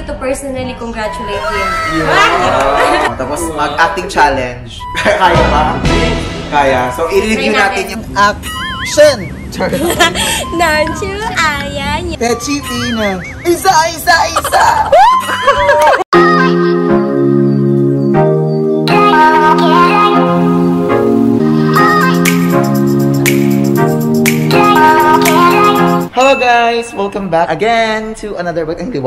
to personally congratulate him. Tapos mag-acting challenge. Kaya ba? Kaya. So, i-review natin yung action! Nanchu, ayan. Pechi Pina. Isa! Hello guys! Welcome back again to another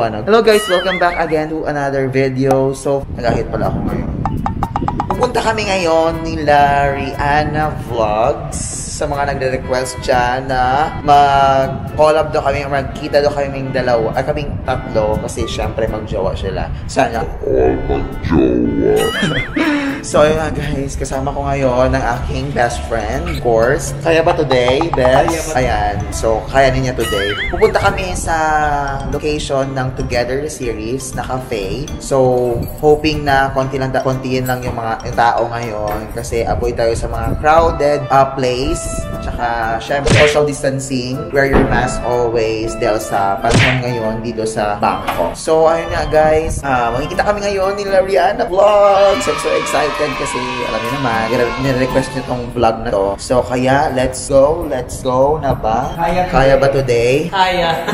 video. So, nag-ahit pala ako ngayon. Pupunta kami ngayon nila Rihanna Vlogs. Sa mga nagre-request dyan na mag-collab daw kami, magkita daw kaming dalawa, kaming tatlo, kasi syempre mag-jowa sila. Sana all mag-jowa. So yun nga guys, kasama ko ngayon ng aking best friend, of course. Kaya ba today, Bes? Ayan, so kaya niya today. Pupunta kami sa location ng Together series na cafe. So, hoping na kontihin lang yung mga tao ngayon kasi avoid tayo sa mga crowded place. Tsaka, syempre, social distancing. Wear your mask always dahil sa panahon ngayon dito sa Bangkok. So, ayun nga guys. Makikita kami ngayon nila Rihanna Vlogs. I'm so excited kasi, alam niyo naman, nire-request niyo tong vlog na to. So, kaya, let's go na ba? Kaya ba today? Kaya.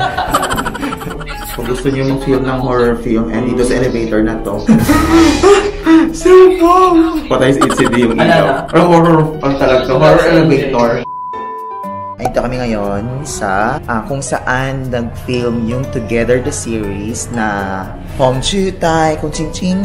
Kung gusto niyo mag-film ng horror film, and dito sa elevator na to. Cellphone! Patay sa ECD yung ilaw. Horror elevator. Ito kami ngayon sa kung saan nag-film yung Together the series na Home Chutai Kung Ching Ching.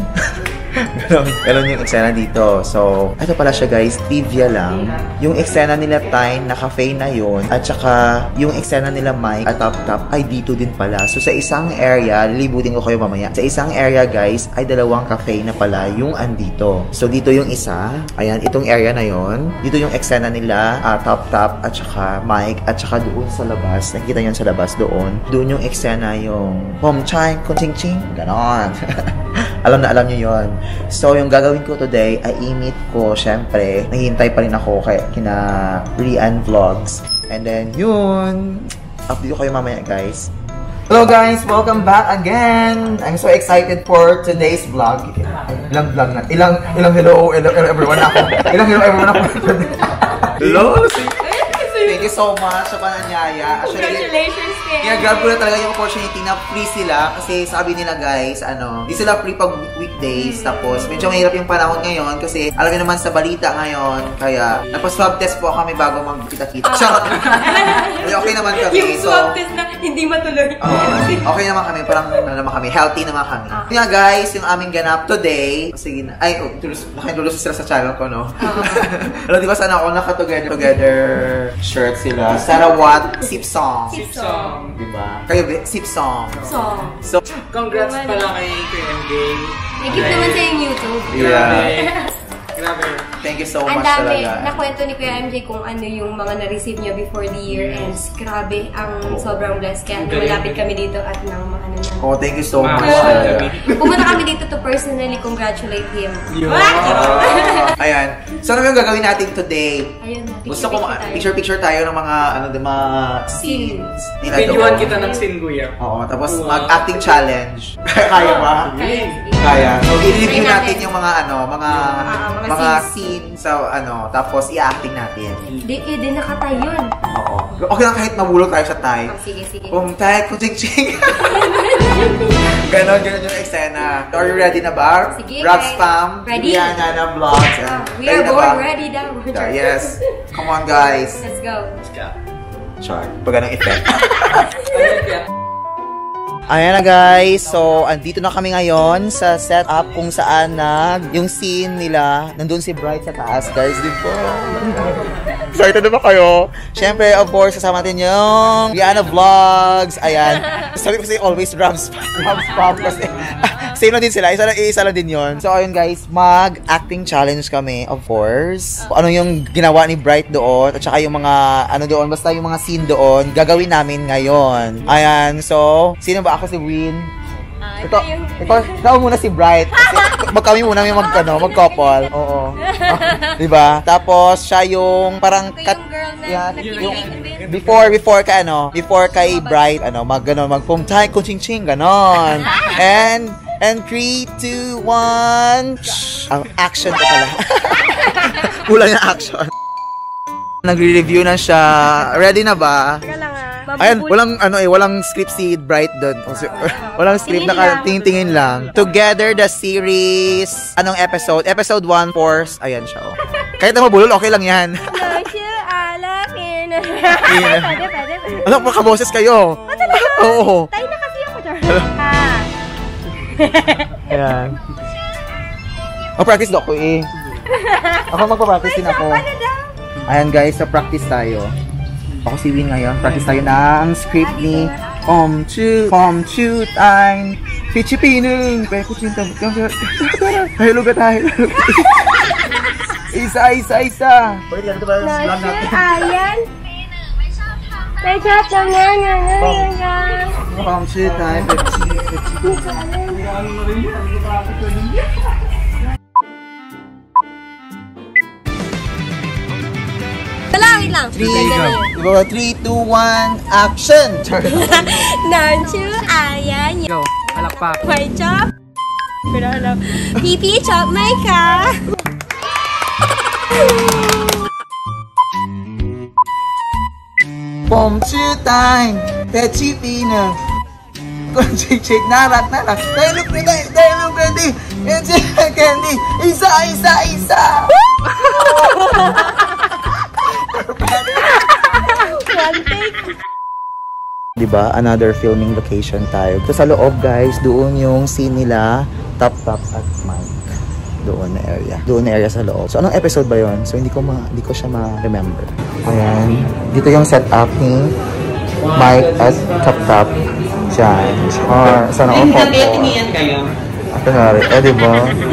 Ganun yung eksena dito. So, ito pala siya guys, trivia lang. Yung eksena nila Tyne na cafe na yun, at saka yung eksena nila Mike at Top ay dito din pala. So, sa isang area, lilibutin ko kayo mamaya. Sa isang area guys, ay dalawang cafe na pala yung andito. So, dito yung isa. Ayan, itong area na yun. Dito yung eksena nila, Top at saka Mike, at saka doon sa labas. Nakikita nyo sa labas doon. Doon yung eksena yung Home Chai Kung Ching Ching. Ganon. Alam na alam nyo yun. So, yung gagawin ko today ay i-meet ko, syempre, naghihintay pa rin ako kina Rian Vlogs. And then, yun. Update ko kayo mamaya, guys. Hello, guys! Welcome back again! I'm so excited for today's vlog. Ilang vlog na? Ilang hello everyone ako. Ilang hello everyone ako. Hello! Thank you so much sa pananyaya. Congratulations, Ken! Grab ko na talaga yung opportunity na free sila kasi sabi nila guys, di sila free pag weekdays. Tapos medyo mahirap yung panahon ngayon kasi alam niyo naman sa balita ngayon. Kaya napaswab test po kami bago magkita-kita. Okay naman kami. Yung swab test na hindi matuloy. Okay naman kami. Parang naman kami. Healthy naman kami. Kaya guys, yung aming ganap today. Sige na. Ay, nakintulus sila sa channel ko, no? Alam, di ba sana ako naka-together shirt sila. Sarawat Sip Song. Diba? Kayo, Sip Song. So, congrats pala kay MJ. Nag-gift naman sa yung YouTube. Yeah. Grabe. Thank you so much talaga. Ang dami. talaga. Nakwento ni Kuya MJ kung ano yung mga na-receive niya before the year ends. Grabe, ang sobrang blessed. Kaya malapit kami dito at nang ano na. Oh, thank you so much. Pumunta kami dito to personally congratulate him. Ayan. So, ano yung gagawin natin today? Ayun, Gusto ko picture-picture tayo ng mga mga scenes. Videoan kita ng scene, Kuya. Oo, tapos mag-acting challenge. Kaya ba? Kaya. So, i-review natin yung mga mga scene sa tapos i-acting natin. Di nakatay yun. Oo. Okay lang kahit mabulog tayo sa Thai. Sige. Thai, Kung Ching Ching. Ganon yung eksena. Are you ready na ba? Sige. Rob Spam, Ready? Rihanna Vlogs. We are born ready now. Yes. Come on, guys. Let's go. Char. Pag ganang effect. Ayan na guys, so andito na kami ngayon sa setup kung saan yung scene nila, nandun si Bright sa taas guys, di ba? Excited na ba kayo? Siyempre, of course, kasama natin yung Rihanna Vlogs, ayan. Sabi ko kasi always Rob Spam kasi same lang din sila, isa lang din yun. So ayun guys, mag-acting challenge kami, of course. Ano yung ginawa ni Bright doon, at saka yung mga, doon, basta yung mga scene doon, gagawin namin ngayon. Ayan, so, sino ba? Ako si Win. Ikaw muna si Bright. Kasi kami muna yung mag-couple. Oo. Diba? Tapos, siya yung parang before kay Bright, mag-pumtay, kuching-ching, ganon. And 3, 2, 1, ang action ko pala. Kulang yung action. Nagre-review na siya. Ready na ba? Ayan, walang script si Bright doon. Walang script, tingin lang. Together the series, anong episode? Episode 1, Force. Ayan siya. Oh. Kahit na mabulol, okay lang yan. Pwede. Ano, makaboses kayo? Oo. Tayo na kasi ako, Char. Ayan. Mag-practice daw ako eh. Ako magpa-practice din ako. Ayan guys, sa practice tayo. Ako si Win ngayon. Practice tayo ng script ni Pom Chu Time Pichipinung Pekuchinta Hello ka tayo. Isa. Pwede ganito ba yung vlog natin? Ayan. May chat lang yan. Pom Chu Time Wait lang. 3, 2, 1, action! Nanchu, ayan. Go, palakpak. My chop. Pipi chop my car. Pom Chu Time Pechipina Chik narak Dialog ready Candy Isa One take. Diba? Another filming location tayo. So sa loob guys, doon yung scene nila Top at Mike. Doon na area sa loob. So anong episode ba yon? So hindi ko siya ma-remember. Ayan. Dito yung setup ni Mike at Top. Diyan. Or sana ako po. Kunwari. Diba?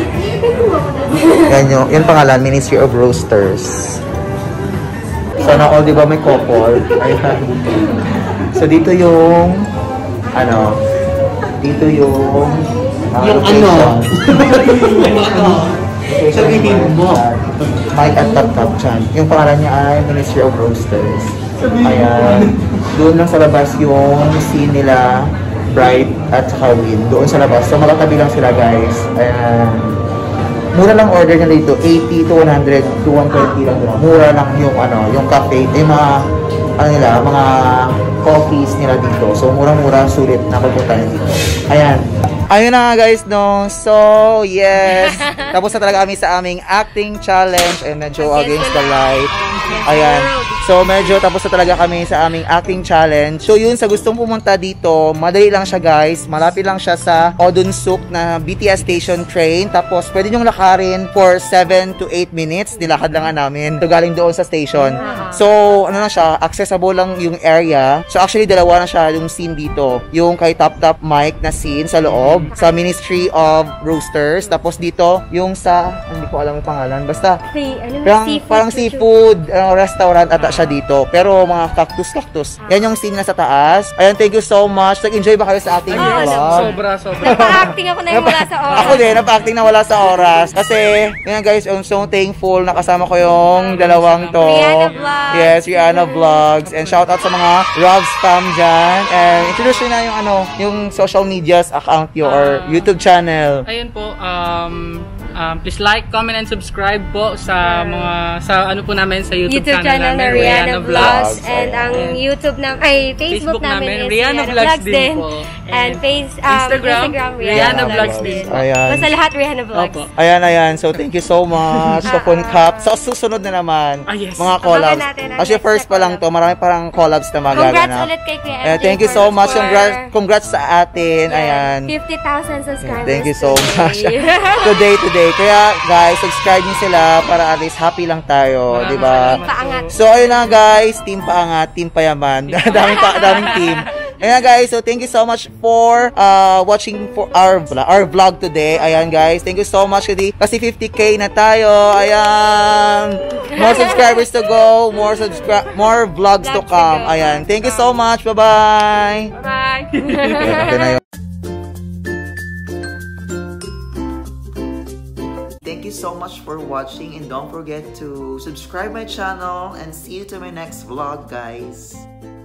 Yan pangalan, Ministry of Roasters. Sana all, diba, may couple. Ayan. So, dito yung sabihin mo. Mike at Top dyan. Yung pangalan niya ay Ministry of Roasters. Ayan. Doon lang sa labas yung scene nila, Bright at Win. Doon sa labas. So, magkatabi lang sila, guys. Ayan. Mura lang order niya dito. 80 to 100 to 120 lang. Mura lang yung cafe. Yung mga coffees nila dito. So, murang-mura, sulit na pupunta dito. Ayan. Ayun na nga guys, no? So, yes. Tapos na talaga kami sa aming acting challenge and medyo against the light. Ayan. So, medyo tapos na talaga kami sa aming acting challenge. So, yun, sa gustong pumunta dito, madali lang siya guys. Malapit lang siya sa Odunsuk na BTS station train. Tapos, pwede nyong lakarin for 7 to 8 minutes. Nilakad lang nga namin. So, galing doon sa station. So, ano na siya, accessible lang yung area. So, actually, dalawa na siya yung scene dito. Yung kay Top Mike na scene sa loob. Sa Ministry of Roasters. Tapos dito, yung sa, hindi ko alam yung pangalan. Basta, parang seafood restaurant ata siya dito. Pero mga cactus. Yan yung scene na sa taas. Ayan, thank you so much. Nag-enjoy ba kayo sa ating vlog? Sobra. Napa-acting ako na yung wala sa oras. Ako din, napa-acting na wala sa oras. Kasi, yun guys, I'm so thankful na kasama ko yung dalawang to. Rihanna Vlogs. Yes, Rihanna Vlogs. And shout out sa mga Rogs fam dyan. And introduce nyo na yung social medias account nyo or YouTube channel. Ayun po, please like, comment, and subscribe po sa ano po namin sa YouTube channel na Rihanna Vlogs. And ang YouTube Facebook namin is Rihanna Vlogs din po. And Instagram Rihanna Vlogs din. Basta lahat Rihanna Vlogs. Ayan. So, thank you so much. So, Cup. So, susunod na naman. Yes. Mga collabs. Actually, first pa lang to. Marami parang collabs na magaganap. Congrats ulit kay Kuya MJ. Thank you so much. Congrats sa atin. Ayan. 50,000 subscribers. Thank you so much. Today. Kaya, guys, subscribe niyo sila para at least happy lang tayo. Diba? Team Paangat. So, ayun na guys. Team Paangat. Team Payaman. daming team. Ayan guys, so thank you so much for watching for our vlog today. Ayan guys, thank you so much kasi 50k na tayo. Ayan. More subscribers to go, more vlogs to come. Ayan. Thank you so much. Bye-bye. Bye. Okay na yun. so much for watching and don't forget to subscribe my channel and see you to my next vlog, guys.